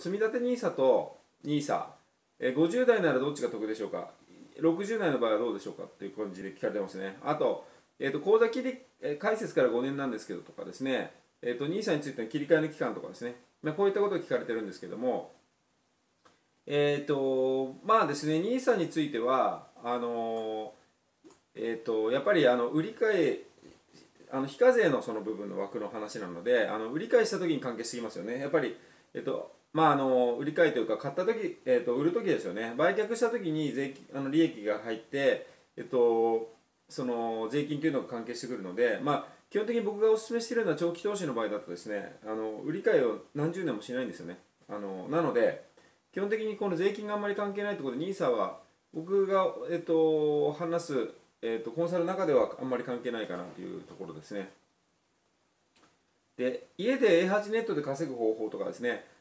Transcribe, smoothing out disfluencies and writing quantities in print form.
積立 NISA と NISA、50代ならどっちが得でしょうか、60代の場合はどうでしょうかっていう感じで聞かれてますね。あと、口座切り開設から5年なんですけどとかですね、NISA についての切り替えの期間とかですね、こういったことを聞かれてるんですけども、まあですね、NISA については、やっぱり売り買い、非課税のその部分の枠の話なので、売り買いした時に関係してきますよね。やっぱり、売り買いというか、買った時、売る時ですよね。売却した時に利益が入って、その税金というのが関係してくるので、基本的に僕がお勧めしているような長期投資の場合だとですね、売り買いを何十年もしないんですよね。なので、基本的にこの税金があんまり関係ないところで NISA は僕が、話す、コンサルの中ではあんまり関係ないかなというところですね。で、家で A8 ネットで稼ぐ方法とかですね、